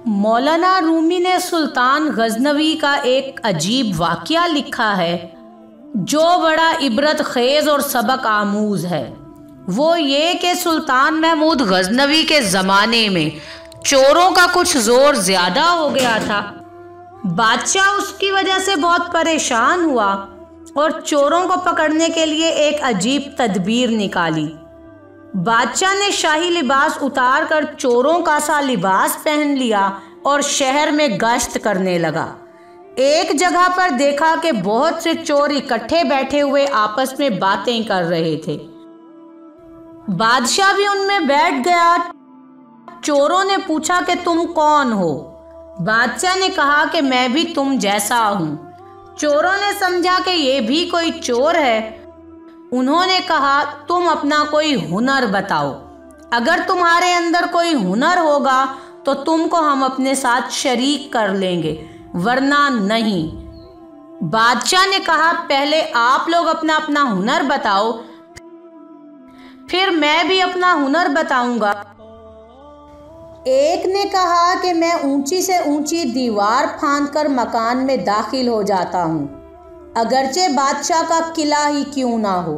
مولانا رومی نے سلطان غزنوی کا ایک عجیب واقعہ لکھا ہے جو بڑا عبرت خیز اور سبق آموز ہے۔ وہ یہ کہ سلطان محمود غزنوی کے زمانے میں چوروں کا کچھ زور زیادہ ہو گیا تھا۔ بادشاہ اس کی وجہ سے بہت پریشان ہوا اور چوروں کو پکڑنے کے لیے ایک عجیب تدبیر نکالی۔ بادشاہ نے شاہی لباس اتار کر چوروں کا سا لباس پہن لیا اور شہر میں گشت کرنے لگا۔ ایک جگہ پر دیکھا کہ بہت سے چور اکٹھے بیٹھے ہوئے آپس میں باتیں کر رہے تھے۔ بادشاہ بھی ان میں بیٹھ گیا۔ چوروں نے پوچھا کہ تم کون ہو؟ بادشاہ نے کہا کہ میں بھی تم جیسا ہوں۔ چوروں نے سمجھا کہ یہ بھی کوئی چور ہے۔ انہوں نے کہا تم اپنا کوئی ہنر بتاؤ، اگر تمہارے اندر کوئی ہنر ہوگا تو تم کو ہم اپنے ساتھ شریک کر لیں گے، ورنہ نہیں۔ بادشاہ نے کہا پہلے آپ لوگ اپنا اپنا ہنر بتاؤ، پھر میں بھی اپنا ہنر بتاؤں گا۔ ایک نے کہا کہ میں اونچی سے اونچی دیوار پھاند کر مکان میں داخل ہو جاتا ہوں، اگرچہ بادشاہ کا قلعہ ہی کیوں نہ ہو۔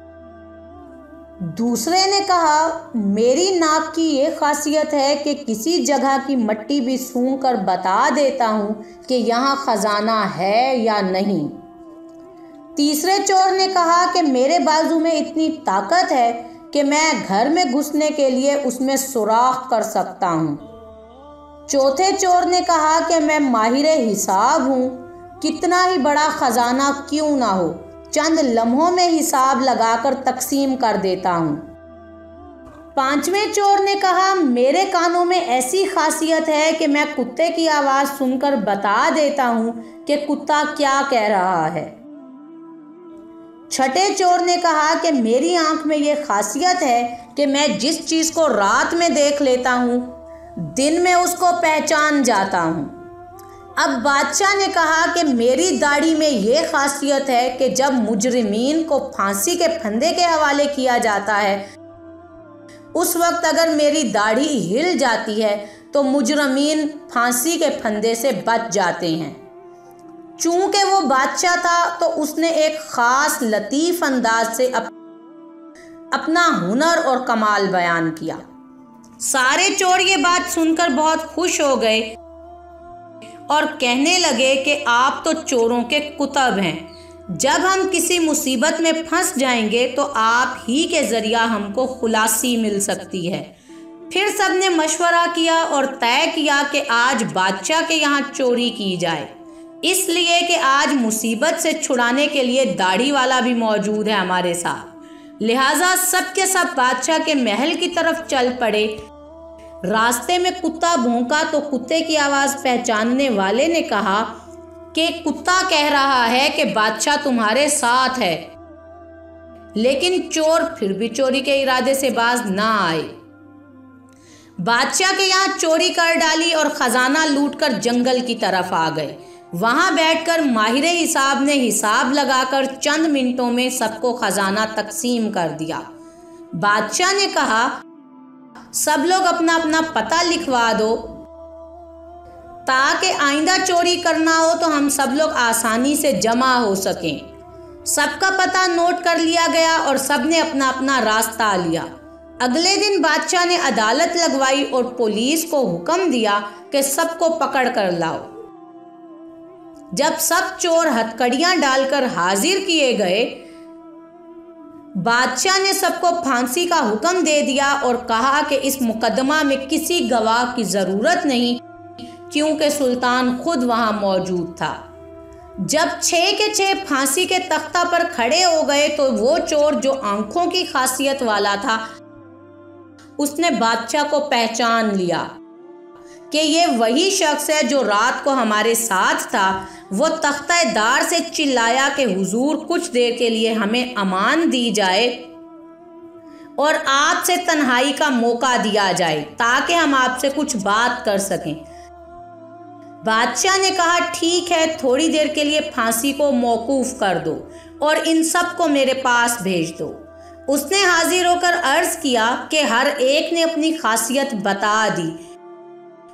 دوسرے نے کہا میری ناک کی یہ خاصیت ہے کہ کسی جگہ کی مٹی بھی سونگھ کر بتا دیتا ہوں کہ یہاں خزانہ ہے یا نہیں۔ تیسرے چور نے کہا کہ میرے بازو میں اتنی طاقت ہے کہ میں گھر میں گھسنے کے لیے اس میں سوراخ کر سکتا ہوں۔ چوتھے چور نے کہا کہ میں ماہر حساب ہوں، کتنا ہی بڑا خزانہ کیوں نہ ہو، چند لمحوں میں حساب لگا کر تقسیم کر دیتا ہوں۔ پانچویں چور نے کہا میرے کانوں میں ایسی خاصیت ہے کہ میں کتے کی آواز سن کر بتا دیتا ہوں کہ کتا کیا کہہ رہا ہے۔ چھٹے چور نے کہا کہ میری آنکھ میں یہ خاصیت ہے کہ میں جس چیز کو رات میں دیکھ لیتا ہوں دن میں اس کو پہچان جاتا ہوں۔ اب بادشاہ نے کہا کہ میری داڑھی میں یہ خاصیت ہے کہ جب مجرمین کو پھانسی کے پھندے کے حوالے کیا جاتا ہے اس وقت اگر میری داڑھی ہل جاتی ہے تو مجرمین پھانسی کے پھندے سے بچ جاتے ہیں۔ چونکہ وہ بادشاہ تھا تو اس نے ایک خاص لطیف انداز سے اپنا ہنر اور کمال بیان کیا۔ سارے چور یہ بات سن کر بہت خوش ہو گئے اور کہنے لگے کہ آپ تو چوروں کے کتب ہیں، جب ہم کسی مصیبت میں پھنس جائیں گے تو آپ ہی کے ذریعہ ہم کو خلاصی مل سکتی ہے۔ پھر سب نے مشورہ کیا اور طے کیا کہ آج بادشاہ کے یہاں چوری کی جائے، اس لیے کہ آج مصیبت سے چھڑانے کے لیے داڑھی والا بھی موجود ہے ہمارے ساتھ۔ لہٰذا سب کے سب بادشاہ کے محل کی طرف چل پڑے۔ راستے میں کتا بھونکا تو کتے کی آواز پہچاننے والے نے کہا کہ کتا کہہ رہا ہے کہ بادشاہ تمہارے ساتھ ہے، لیکن چور پھر بھی چوری کے ارادے سے باز نہ آئے۔ بادشاہ کے یہاں چوری کر ڈالی اور خزانہ لوٹ کر جنگل کی طرف آ گئے۔ وہاں بیٹھ کر ماہر حساب نے حساب لگا کر چند منٹوں میں سب کو خزانہ تقسیم کر دیا۔ بادشاہ نے کہا سب لوگ اپنا اپنا پتہ لکھوا دو تاکہ آئندہ چوری کرنا ہو تو ہم سب لوگ آسانی سے جمع ہو سکیں۔ سب کا پتہ نوٹ کر لیا گیا اور سب نے اپنا اپنا راستہ لیا۔ اگلے دن بادشاہ نے عدالت لگوائی اور پولیس کو حکم دیا کہ سب کو پکڑ کر لاؤ۔ جب سب چور ہتھکڑیاں ڈال کر حاضر کیے گئے، بادشاہ نے سب کو پھانسی کا حکم دے دیا اور کہا کہ اس مقدمہ میں کسی گواہ کی ضرورت نہیں کیونکہ سلطان خود وہاں موجود تھا۔ جب 6 کے 6 پھانسی کے تختہ پر کھڑے ہو گئے تو وہ چور جو آنکھوں کی خاصیت والا تھا اس نے بادشاہ کو پہچان لیا کہ یہ وہی شخص ہے جو رات کو ہمارے ساتھ تھا۔ وہ تختہ دار سے چلایا کہ حضور کچھ دیر کے لیے ہمیں امان دی جائے اور آپ سے تنہائی کا موقع دیا جائے تاکہ ہم آپ سے کچھ بات کر سکیں۔ بادشاہ نے کہا ٹھیک ہے، تھوڑی دیر کے لیے پھانسی کو موقوف کر دو اور ان سب کو میرے پاس بھیج دو۔ اس نے حاضر ہو کر عرض کیا کہ ہر ایک نے اپنی خاصیت بتا دی۔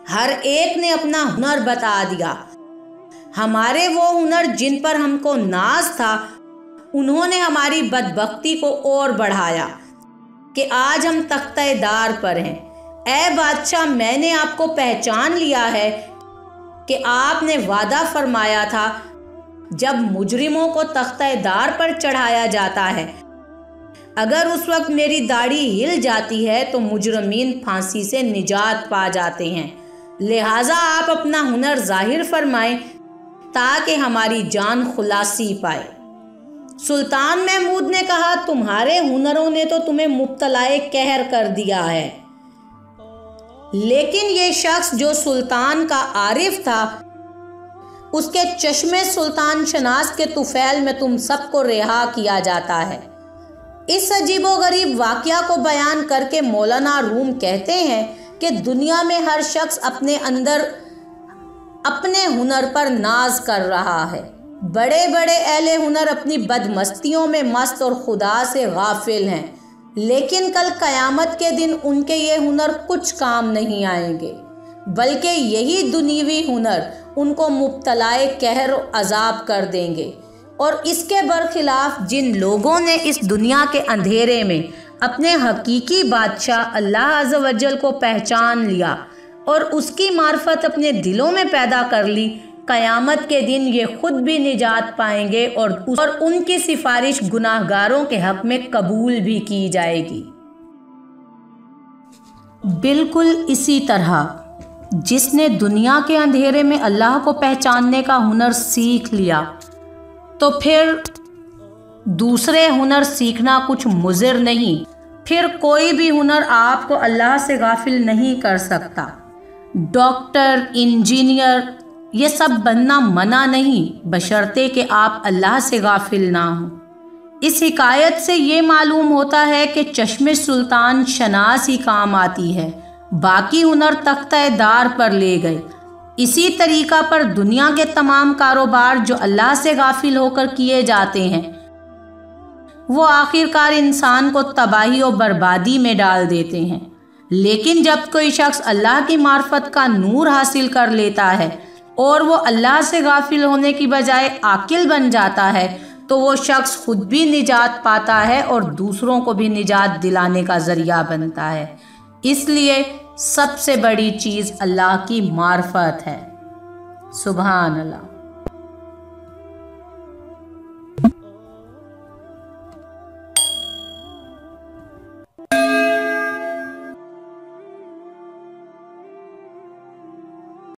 हर एक ने अपना हुनर बता दिया। हमारे वो हुनर जिन पर हमको नाज था, उन्होंने हमारी बदबख्ती को और बढ़ाया कि आज हम तख्तेदार पर हैं। ऐ बादशाह, मैंने आपको पहचान लिया है कि आपने वादा फरमाया था, जब मुजरिमों को तख्तेदार पर चढ़ाया जाता है, अगर उस वक्त मेरी दाढ़ी हिल जाती है तो मुजरमीन फांसी से निजात पा जाते हैं। लिहाजा आप अपना हुनर जाहिर फरमाएं ताकि हमारी जान खुलासी पाए। सुल्तान महमूद ने कहा, तुम्हारे हुनरों ने तो तुम्हें मुब्तलाए कहर कर दिया है, लेकिन ये शख्स जो सुल्तान का आरिफ था, उसके चश्मे सुल्तान शनास के तुफैल में तुम सबको रिहा किया जाता है। इस अजीबोगरीब वाक़या को बयान करके मौलाना रूम कहते हैं कि दुनिया में हर शख्स अपने अंदर अपने हुनर पर नाज कर रहा है। बड़े बड़े अहले हुनर अपनी बदमस्तियों में मस्त और खुदा से गाफिल हैं, लेकिन कल क़यामत के दिन उनके ये हुनर कुछ काम नहीं आएंगे, बल्कि यही दुनियावी हुनर उनको मुब्तलाए कहर और अजाब कर देंगे। और इसके बरखिलाफ जिन लोगों ने इस दुनिया के अंधेरे में अपने हकीकी बादशाह अल्लाह अज़्ज़ व जल को पहचान लिया और उसकी मार्फत अपने दिलों में पैदा कर ली, क़यामत के दिन ये खुद भी निजात पाएंगे और उनकी सिफारिश गुनाहगारों के हक़ में कबूल भी की जाएगी। बिल्कुल इसी तरह जिसने दुनिया के अंधेरे में अल्लाह को पहचानने का हुनर सीख लिया, तो फिर दूसरे हुनर सीखना कुछ मुज़िर नहीं। फिर कोई भी हुनर आपको अल्लाह से गाफिल नहीं कर सकता। डॉक्टर, इंजीनियर, ये सब बनना मना नहीं, बशर्ते कि आप अल्लाह से गाफिल ना हो। इस हिकायत से ये मालूम होता है कि चश्मे सुल्तान शनास ही काम आती है, बाकी हुनर तख्तेदार पर ले गए। इसी तरीका पर दुनिया के तमाम कारोबार जो अल्लाह से गाफिल होकर किए जाते हैं, वो आखिरकार इंसान को तबाही और बर्बादी में डाल देते हैं। लेकिन जब कोई शख्स अल्लाह की मार्फत का नूर हासिल कर लेता है और वो अल्लाह से गाफिल होने की बजाय आकिल बन जाता है, तो वो शख्स खुद भी निजात पाता है और दूसरों को भी निजात दिलाने का ज़रिया बनता है। इसलिए सबसे बड़ी चीज़ अल्लाह की मार्फत है। सुभान अल्लाह।